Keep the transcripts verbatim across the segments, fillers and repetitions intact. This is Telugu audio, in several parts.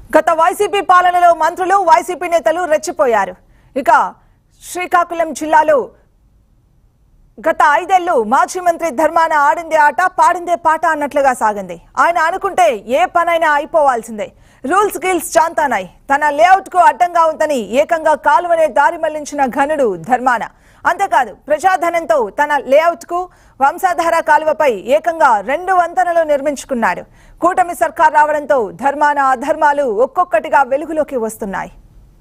గత వైసీపీ పాలనలో మంత్రులు వైసీపీ నేతలు రెచ్చిపోయారు. ఇక శ్రీకాకుళం జిల్లాలో గత ఐదేళ్లు మాజీ మంత్రి ధర్మాన ఆడిందే ఆట పాడిందే పాట అన్నట్లుగా సాగింది. ఆయన అనుకుంటే ఏ పనైనా అయిపోవాల్సిందే. Rules gills చాంతానాయ్. తన లేఅవుట్ కు అడ్డంగా ఉందని ఏకంగా కాలువనే దారి మళ్లించిన ఘనుడు ధర్మాన. అంతేకాదు ప్రజాధనంతో తన లేఅవుట్ కు వంశాధార కాలువపై ఏకంగా రెండు వంతెనలు నిర్మించుకున్నాడు. కూటమి సర్కార్ రావడంతో ధర్మాన అధర్మాలు ఒక్కొక్కటిగా వెలుగులోకి వస్తున్నాయి.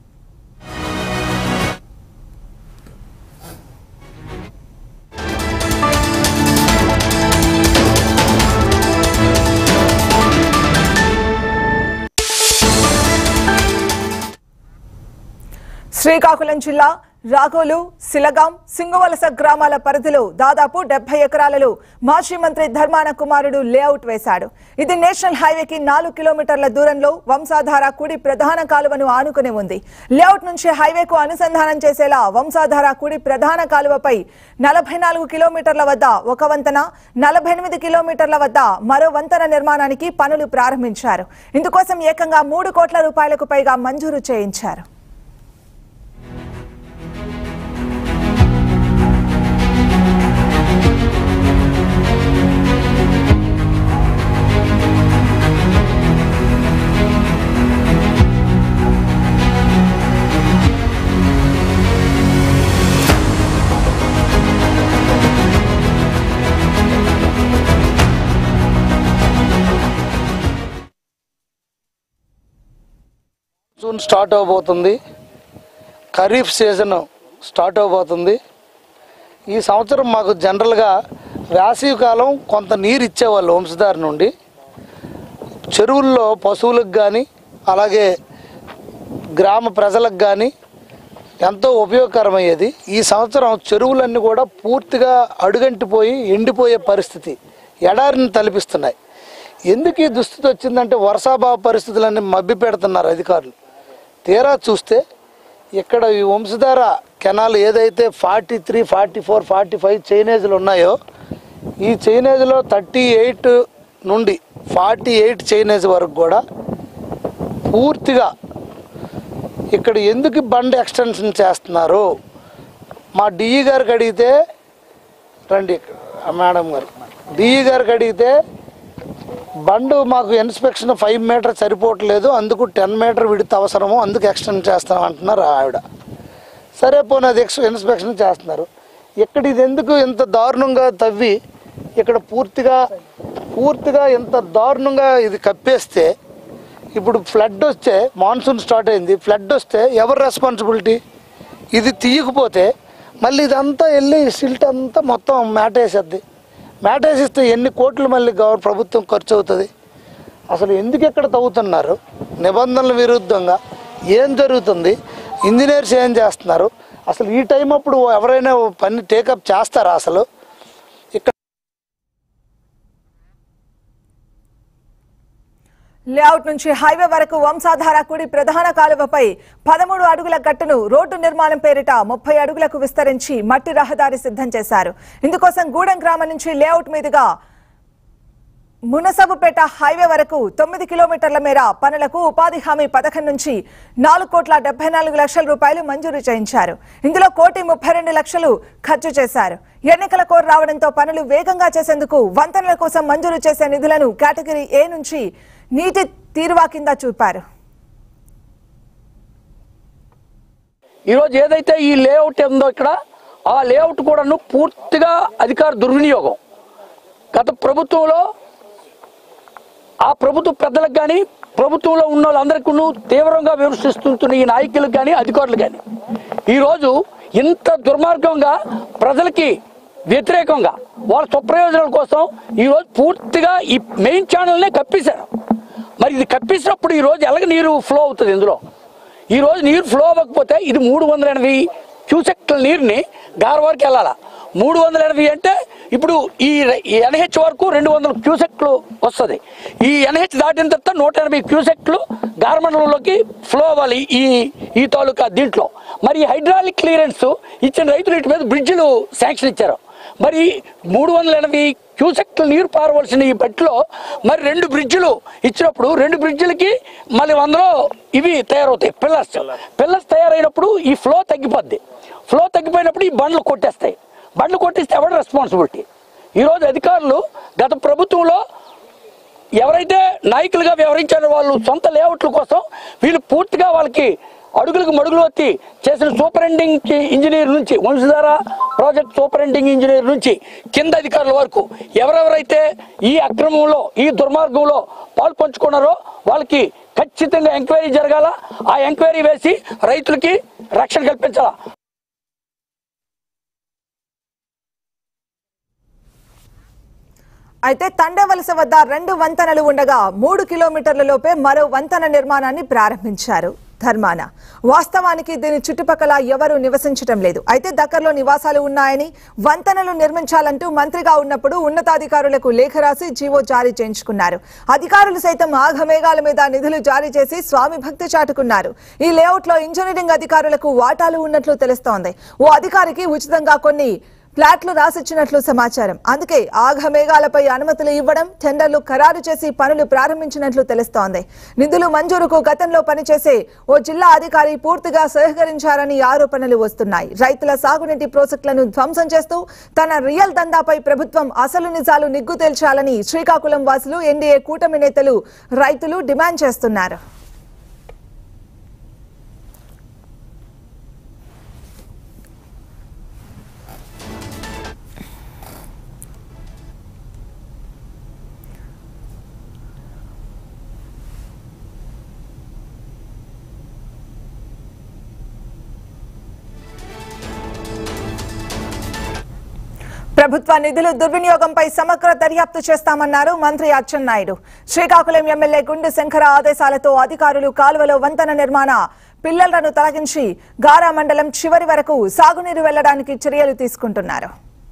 శ్రీకాకుళం జిల్లా రాగోలు, సిలగాం, సింగువలస గ్రామాల పరిధిలో దాదాపు డెబ్బై ఎకరాలలో మాజీ మంత్రి ధర్మాన కుమారుడు లేఅవుట్ వేశాడు. ఇది నేషనల్ హైవేకి నాలుగు కిలోమీటర్ల దూరంలో వంశాధార కుడి ప్రధాన కాలువను ఆనుకుని ఉంది. లేఅవుట్ నుంచి హైవేకు అనుసంధానం చేసేలా వంశాధార కుడి ప్రధాన కాలువపై నలభై నాలుగు కిలోమీటర్ల వద్ద ఒక వంతెన, నలభై ఎనిమిది కిలోమీటర్ల వద్ద మరో వంతెన నిర్మాణానికి పనులు ప్రారంభించారు. ఇందుకోసం ఏకంగా మూడు కోట్ల రూపాయలకు పైగా మంజూరు చేయించారు. జూన్ స్టార్ట్ అవబోతుంది. ఖరీఫ్ సీజన్ స్టార్ట్ అవబోతుంది. ఈ సంవత్సరం మాకు జనరల్గా వేసవి కాలం కొంత నీరు ఇచ్చేవాళ్ళు వంశధార నుండి. చెరువుల్లో పశువులకు కానీ అలాగే గ్రామ ప్రజలకు కానీ ఎంతో ఉపయోగకరమయ్యేది. ఈ సంవత్సరం చెరువులన్నీ కూడా పూర్తిగా అడుగంటిపోయి ఎండిపోయే పరిస్థితి, ఎడారిని తలపిస్తున్నాయి. ఎందుకు ఈ దుస్థితి వచ్చిందంటే వర్షాభావ పరిస్థితులన్నీ మభ్య పెడుతున్నారు అధికారులు. తీరా చూస్తే ఇక్కడ ఈ వంశధార కెనాల్ ఏదైతే forty three forty four forty five చైనేజ్లు ఉన్నాయో ఈ చైనేజ్లో థర్టీ ఎయిట్ నుండి ఫార్టీ ఎయిట్ చైనేజ్ వరకు కూడా పూర్తిగా ఇక్కడ ఎందుకు బండ్ ఎక్స్టెన్షన్ చేస్తున్నారు మా డిఈ గారికి అడిగితే, రండి మేడం గారు, డిఈ గారికి అడిగితే బండు మాకు ఇన్స్పెక్షన్ ఫైవ్ మీటర్ సరిపోవట్లేదు, అందుకు టెన్ మీటర్ విడత అవసరము, అందుకు ఎక్స్టెండ్ చేస్తాం అంటున్నారు ఆవిడ. సరే పోనీ అది ఎక్స్ ఇన్స్పెక్షన్ చేస్తున్నారు. ఇక్కడ ఇది ఎందుకు ఇంత దారుణంగా తవ్వి ఇక్కడ పూర్తిగా పూర్తిగా ఇంత దారుణంగా ఇది కప్పేస్తే ఇప్పుడు ఫ్లడ్ వస్తే, మాన్సూన్ స్టార్ట్ అయింది, ఫ్లడ్ వస్తే ఎవరు రెస్పాన్సిబిలిటీ? ఇది తీయకపోతే మళ్ళీ ఇదంతా వెళ్ళి సిల్ట్ అంతా మొత్తం మ్యాటేసేద్ది. మ్యాటేసిస్తే ఎన్ని కోట్లు మళ్ళీ గవర్నమెంట్ ప్రభుత్వం ఖర్చు అవుతుంది? అసలు ఎందుకు ఎక్కడ తవ్వుతున్నారు? నిబంధనల విరుద్ధంగా ఏం జరుగుతుంది? ఇంజనీర్స్ ఏం చేస్తున్నారు? అసలు ఈ టైం అప్పుడు ఎవరైనా పని టేకప్ చేస్తారా? అసలు ఇక్కడ లేఅవుట్ నుంచి హైవే వరకు వంశాధార కుడి ప్రధాన కాలువపై పదమూడు అడుగుల గట్టును రోడ్డు నిర్మాణం పేరిట ముప్పై అడుగులకు విస్తరించి మట్టి రహదారి సిద్ధం చేశారు. ఇందుకోసం గూడెం గ్రామం నుంచి లేఅవుట్ మీదుగా మునసబుపేట హైవే వరకు తొమ్మిది కిలోమీటర్ల మేర పనులకు ఉపాధి హామీ పథకం నుంచి నాలుగు కోట్ల డెబ్బై నాలుగు లక్షల రూపాయలు మంజూరు చేయించారు. ఇందులో కోటి ముప్పై రెండు లక్షలు ఖర్చు చేశారు. ఎన్నికల కోరు రావడంతో పనులు వేగంగా చేసేందుకు వంతెనల కోసం మంజూరు చేసే నిధులను కేటగిరీ ఏ నుంచి నీటి తీరువా కింద చూపారు. ఈరోజు ఏదైతే ఈ లేఅవుట్ ఉందో ఇక్కడ ఆ లేఅవుట్ కూడాను పూర్తిగా అధికార దుర్వినియోగం. గత ప్రభుత్వంలో ఆ ప్రభుత్వ పెద్దలకు కానీ ప్రభుత్వంలో ఉన్న వాళ్ళందరికీ తీవ్రంగా విమర్శిస్తున్న ఈ నాయకులకు కానీ అధికారులు కానీ ఈరోజు ఇంత దుర్మార్గంగా ప్రజలకి వ్యతిరేకంగా వాళ్ళ స్వప్రయోజనాల కోసం ఈరోజు పూర్తిగా ఈ మెయిన్ ఛానల్నే కప్పేశారు. మరి ఇది కప్పేసినప్పుడు ఈరోజు ఎలాగ నీరు ఫ్లో అవుతుంది? ఇందులో ఈరోజు నీరు ఫ్లో అవ్వకపోతే ఇది మూడు వందల ఎనభై క్యూసెక్ల నీరుని గార్ వరకు వెళ్ళాలా. మూడు వందల ఎనభై అంటే ఇప్పుడు ఈ ఎన్హెచ్ వరకు రెండు వందల క్యూసెక్లు వస్తుంది. ఈ ఎన్హెచ్ దాటిన తర్వాత నూట ఎనభై క్యూసెక్లు గార్మండలంలోకి ఫ్లో అవ్వాలి ఈ ఈ తాలూకా దీంట్లో. మరి హైడ్రాలిక్ క్లియరెన్స్ ఇచ్చిన రైతులు ఇటు మీద బ్రిడ్జిలు శాంక్షన్ ఇచ్చారు. మరి మూడు వందల ఎనభై క్యూసెక్లు నీరు పారవలసిన ఈ బట్టిలో మరి రెండు బ్రిడ్జిలు ఇచ్చినప్పుడు రెండు బ్రిడ్జిలకి మళ్ళీ అందులో ఇవి తయారవుతాయి, పిల్లర్స్. పిల్లర్స్ తయారైనప్పుడు ఈ ఫ్లో తగ్గిపోద్ది. ఫ్లో తగ్గిపోయినప్పుడు ఈ బండ్లు కొట్టేస్తాయి. బండ్లు కొట్టిస్తే ఎవరు రెస్పాన్సిబిలిటీ? ఈరోజు అధికారులు గత ప్రభుత్వంలో ఎవరైతే నాయకులుగా వ్యవహరించారో వాళ్ళు సొంత లేఅవుట్ల కోసం వీళ్ళు పూర్తిగా వాళ్ళకి అడుగులకు మడుగులు వచ్చి చేసిన సూపరింటెండింగ్ ఇంజనీర్ నుంచి, వంశధార ప్రాజెక్ట్ సూపరింటెండింగ్ ఇంజనీర్ నుంచి కింద అధికారుల వరకు ఎవరెవరైతే ఈ అక్రమంలో ఈ దుర్మార్గంలో పాలు పంచుకున్నారో వాళ్ళకి ఖచ్చితంగా ఎంక్వైరీ జరగాల. ఆ ఎంక్వైరీ వేసి రైతులకి రక్షణ కల్పించాలా. అయితే తండవలస వద్ద రెండు వంతెనలు ఉండగా మూడు కిలోమీటర్ల లోపే మరో వంతెన నిర్మాణాన్ని ప్రారంభించారు ధర్మాన. వాస్తవానికి దీని చుట్టుపక్కల ఎవరూ నివసించడం లేదు. అయితే దగ్గరలో నివాసాలు ఉన్నాయని, వంతెనలు నిర్మించాలంటూ మంత్రిగా ఉన్నప్పుడు ఉన్నతాధికారులకు లేఖ రాసి జీవో జారీ చేయించుకున్నారు. అధికారులు సైతం ఆఘమేఘాల మీద నిధులు జారీ చేసి స్వామి భక్తి చాటుకున్నారు. ఈ లేఅవుట్ లో ఇంజనీరింగ్ అధికారులకు వాటాలు ఉన్నట్లు తెలుస్తోంది. ఓ అధికారికి ఉచితంగా కొన్ని ఫ్లాట్లు రాసిచ్చినట్లు సమాచారం. అందుకే ఆఘమేఘాలపై అనుమతులు ఇవ్వడం, టెండర్లు ఖరారు చేసి పనులు ప్రారంభించినట్లు తెలుస్తోంది. నిధులు మంజూరుకు గతంలో పనిచేసే ఓ జిల్లా అధికారి పూర్తిగా సహకరించారని ఆరోపణలు వస్తున్నాయి. రైతుల సాగునీటి ప్రాజెక్టులను ధ్వంసం చేస్తూ తన రియల్ దందాపై ప్రభుత్వం అసలు నిజాలు నిగ్గు తేల్చాలని శ్రీకాకుళం వాసులు, ఎన్డీఏ కూటమి నేతలు, రైతులు డిమాండ్ చేస్తున్నారు. ప్రభుత్వ నిధులు దుర్వినియోగంపై సమగ్ర దర్యాప్తు చేస్తామన్నారు మంత్రి అచ్చెన్నాయుడు. శ్రీకాకుళం ఎమ్మెల్యే గుండు శంకర ఆదేశాలతో అధికారులు కాలువలో వంతెన నిర్మాణ పిల్లలను తొలగించి గారా మండలం చివరి వరకు సాగునీరు వెళ్లడానికి చర్యలు తీసుకుంటున్నారు.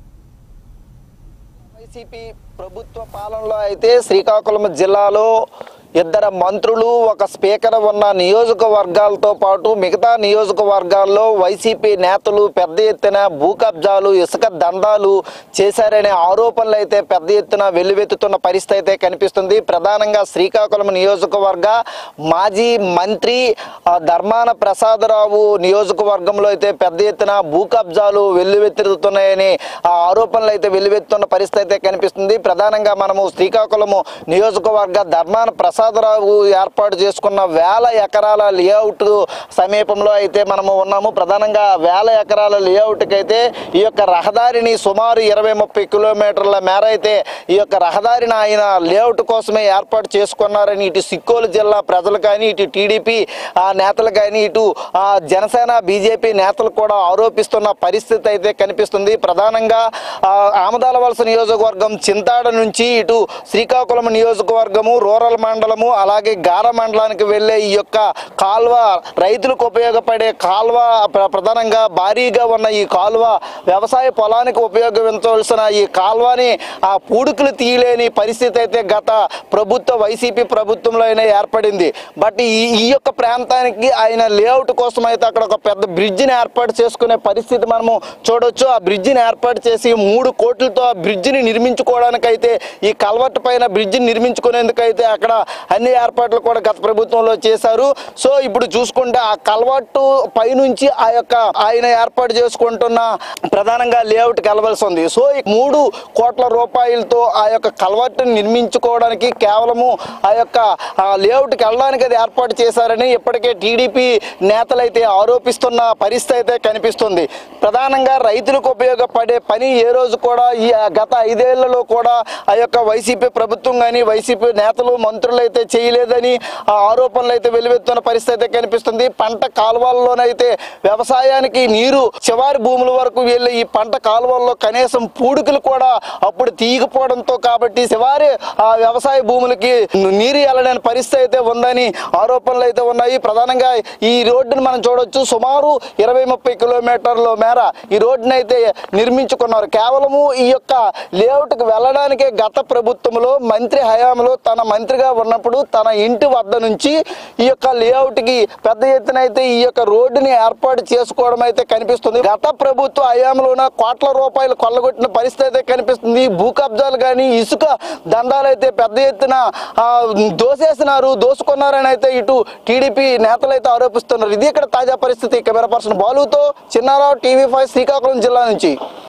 వైసీపీ ప్రభుత్వ పాలనలో అయితే శ్రీకాకుళం జిల్లాలో ఇద్దరు మంత్రులు, ఒక స్పీకర్ ఉన్న నియోజకవర్గాలతో పాటు మిగతా నియోజకవర్గాల్లో వైసీపీ నేతలు పెద్ద ఎత్తున భూ కబ్జాలు, ఇసుక దందాలు చేశారనే ఆరోపణలు అయితే పెద్ద ఎత్తున వెల్లువెత్తుతున్న పరిస్థితి అయితే కనిపిస్తుంది. ప్రధానంగా శ్రీకాకుళం నియోజకవర్గ మాజీ మంత్రి ధర్మాన ప్రసాదరావు నియోజకవర్గంలో అయితే పెద్ద ఎత్తున భూ కబ్జాలు వెల్లువెత్తుతున్నాయని ఆ ఆరోపణలు అయితే వెల్లువెత్తుతున్న పరిస్థితి అయితే కనిపిస్తుంది. ప్రధానంగా మనము శ్రీకాకుళం నియోజకవర్గ ధర్మాన ప్రసాద ప్రసాదరావు ఏర్పాటు చేసుకున్న వేల ఎకరాల లేఅవుట్ సమీపంలో అయితే మనము ఉన్నాము. ప్రధానంగా వేల ఎకరాల లేఅవుట్కి అయితే ఈ యొక్క రహదారిని సుమారు ఇరవై ముప్పై కిలోమీటర్ల మేర అయితే ఈ యొక్క రహదారిని ఆయన లేఅవుట్ కోసమే ఏర్పాటు చేసుకున్నారని ఇటు సిక్కోలు జిల్లా ప్రజలు కానీ, ఇటు టీడీపీ నేతలు కానీ, ఇటు జనసేన బీజేపీ నేతలు కూడా ఆరోపిస్తున్న పరిస్థితి అయితే కనిపిస్తుంది. ప్రధానంగా ఆమదాల వలస నియోజకవర్గం చింతాడ నుంచి ఇటు శ్రీకాకుళం నియోజకవర్గము రూరల్ మండలం అలాగే గార మండలానికి వెళ్లే ఈ యొక్క కాల్వ రైతులకు ఉపయోగపడే కాల్వ, ప్రధానంగా భారీగా ఉన్న ఈ కాల్వ వ్యవసాయ పొలానికి ఉపయోగించవలసిన ఈ కాల్వని ఆ పూడుకులు తీయలేని పరిస్థితి అయితే గత ప్రభుత్వ వైసీపీ ప్రభుత్వంలో అయినా ఏర్పడింది. బట్ ఈ ఈ యొక్క ప్రాంతానికి ఆయన లేఅవుట్ కోసం అయితే అక్కడ ఒక పెద్ద బ్రిడ్జిని ఏర్పాటు చేసుకునే పరిస్థితి మనము చూడొచ్చు. ఆ బ్రిడ్జిని ఏర్పాటు చేసి మూడు కోట్లతో ఆ బ్రిడ్జిని నిర్మించుకోవడానికైతే, ఈ కల్వర్ట్ పైన బ్రిడ్జిని నిర్మించుకునేందుకైతే అక్కడ అన్ని ఏర్పాట్లు కూడా గత ప్రభుత్వంలో చేశారు. సో ఇప్పుడు చూసుకుంటే ఆ కల్వర్టు పైనుంచి ఆ యొక్క ఆయన ఏర్పాటు చేసుకుంటున్న ప్రధానంగా లేఅవుట్ కలవలసి ఉంది. సో ఈ మూడు కోట్ల రూపాయలతో ఆ యొక్క కల్వర్ట్ నిర్మించుకోవడానికి కేవలము ఆ యొక్క లేఅవుట్కి వెళ్ళడానికి అది ఏర్పాటు చేశారని ఇప్పటికే టీడీపీ నేతలైతే ఆరోపిస్తున్న పరిస్థితి అయితే కనిపిస్తుంది. ప్రధానంగా రైతులకు ఉపయోగపడే పని ఏ రోజు కూడా ఈ గత ఐదేళ్లలో కూడా ఆ యొక్క వైసీపీ ప్రభుత్వం కానీ వైసీపీ నేతలు మంత్రులు అయితే చేయలేదని ఆ ఆరోపణలు అయితే వెలువెత్తున్న పరిస్థితి అయితే కనిపిస్తుంది. పంట కాలువల్లోనైతే వ్యవసాయానికి నీరు చివరి భూముల వరకు వెళ్ళి ఈ పంట కాలువల్లో కనీసం పూడికలు కూడా అప్పుడు తీయకపోవడంతో కాబట్టి చివరి ఆ వ్యవసాయ భూములకి నీరు వెళ్ళలేని పరిస్థితి అయితే ఉందని ఆరోపణలు అయితే ఉన్నాయి. ప్రధానంగా ఈ రోడ్డును మనం చూడొచ్చు. సుమారు ఇరవై ముప్పై కిలోమీటర్ల మేర ఈ రోడ్డును అయితే నిర్మించుకున్నారు. కేవలము ఈ యొక్క లేఅవుట్కి వెళ్ళడానికి చెప్పడానికే గత ప్రభుత్వంలో మంత్రి హయాంలో తన మంత్రిగా ఉన్నప్పుడు తన ఇంటి వద్ద నుంచి ఈ యొక్క లేఅవుట్కి పెద్ద ఎత్తున అయితే ఈ యొక్క రోడ్డుని ఏర్పాటు చేసుకోవడం అయితే కనిపిస్తుంది. గత ప్రభుత్వ హయాంలోన కోట్ల రూపాయలు కొల్లగొట్టిన పరిస్థితి అయితే కనిపిస్తుంది. భూ కబ్జాలు కానీ ఇసుక దందాలు అయితే పెద్ద ఎత్తున దోసేసినారు, దోసుకున్నారని అయితే ఇటు టీడీపీ నేతలు అయితే ఆరోపిస్తున్నారు. ఇది ఇక్కడ తాజా పరిస్థితి. కెమెరా పర్సన్ బాలుతో చిన్నారావు, టీవీ ఫైవ్ శ్రీకాకుళం జిల్లా నుంచి.